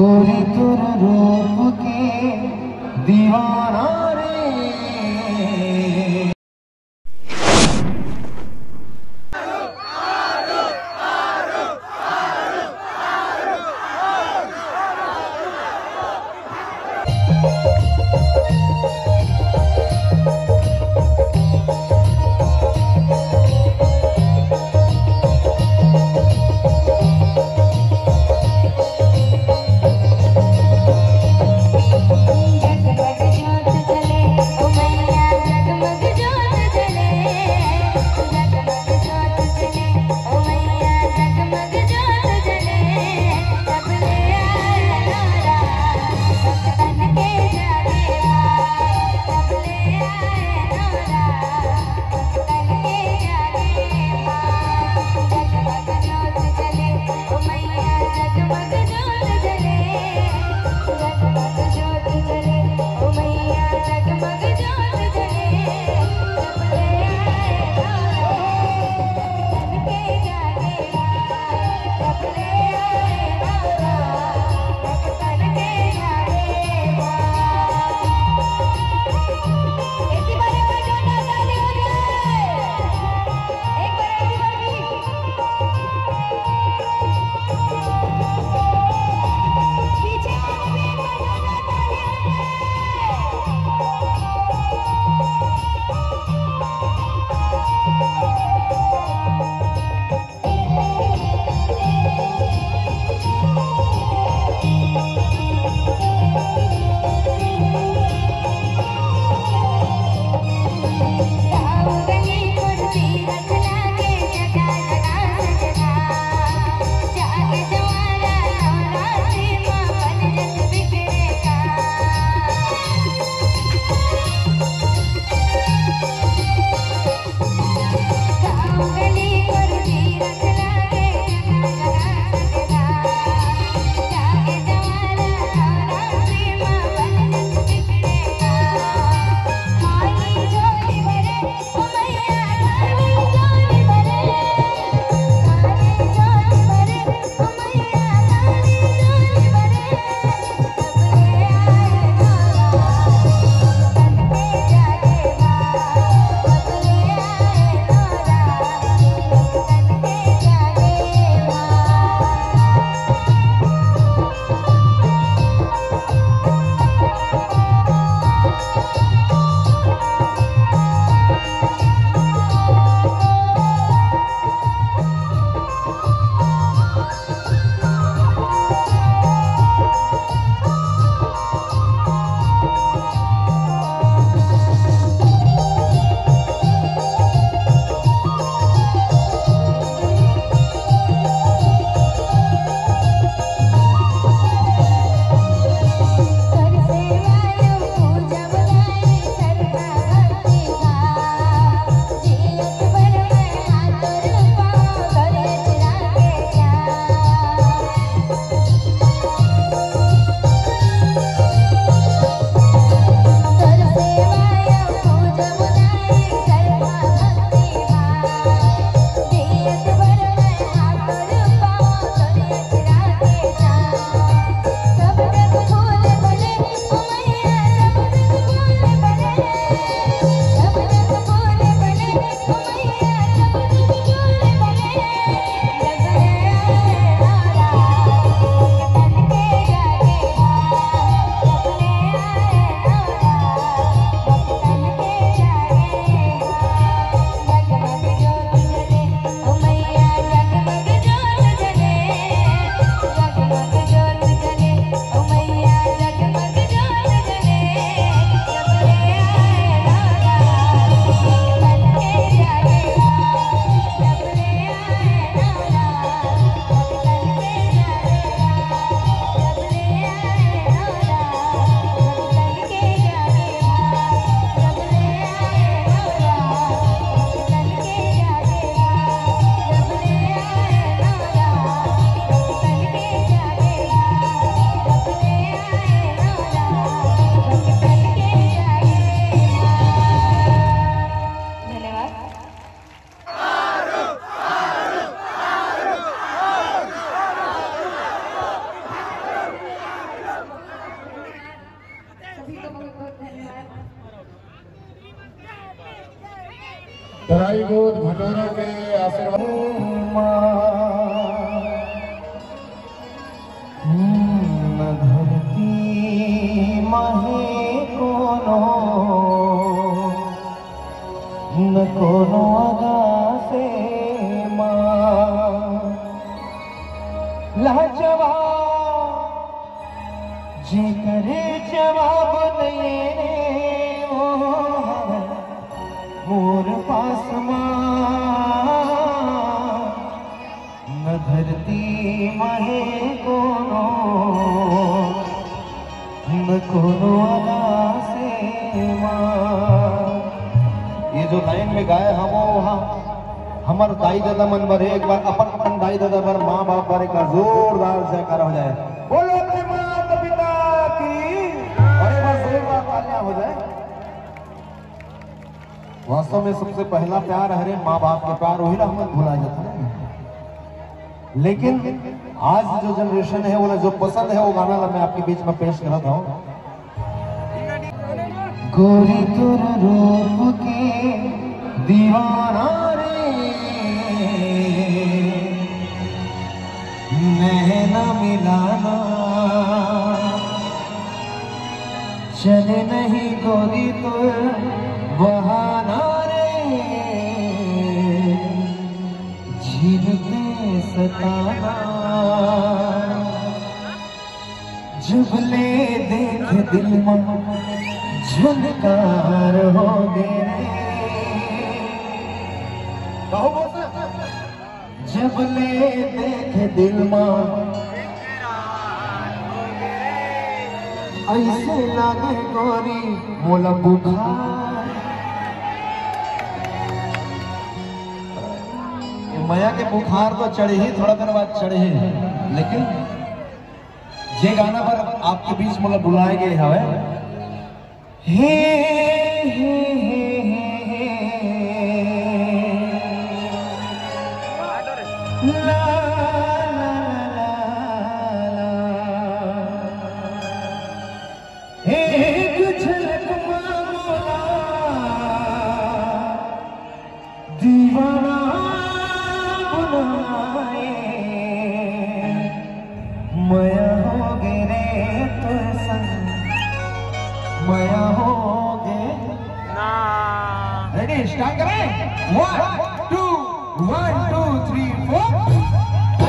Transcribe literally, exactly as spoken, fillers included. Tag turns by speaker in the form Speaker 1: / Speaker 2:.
Speaker 1: गोरी तुर रूप के दीवाना रे।
Speaker 2: जग जग जात ठीक है, बहुत बहुत धन्यवाद।
Speaker 1: तराई गोद भटोरा के आशीर्वाद न धरती माहे कोनो न कोनो आगासे माँ लाजवाब जे करे जवाब नहीं रे मोर पास न धरती माहे कोनो न कोनो आगासे माँ। ये जो लाइन में गाए हम वहाँ हमार दाई दादा मन बर एक बार अपन अपन दाई दादा बर माँ बाप बर एक जोरदार जयकारा हो जाए। बोलो अपने माता पिता की और एक बार जोरदार तालियां हो जाए। वास्तव में सबसे पहला प्यार हरे माँ बाप के प्यार वही ना हम भुला जाता है। लेकिन आज जो जनरेशन है वो जो पसंद है वो गाना मैं आपके बीच में पेश कर रहा हूँ। गोरी तुर रूप के दीवाना नैना मिलाना चले नहीं गोरी तो बहाना रे झीलते सताना जब ले देख दिल में झनकार हो गए जब ले देख दिल में ऐसे लागे गोरी मोला बुखार। माया के बुखार तो चढ़े ही थोड़ा देर बाद चढ़े ही, लेकिन ये गाना पर आपके बीच मोला बुलाए गए हवे हे हे ला एक झलक मांगोला दीवाना बनाए माया हो गे रे तुर संग माया हो गे ना। रेडी स्टार्ट करें one two one two three four.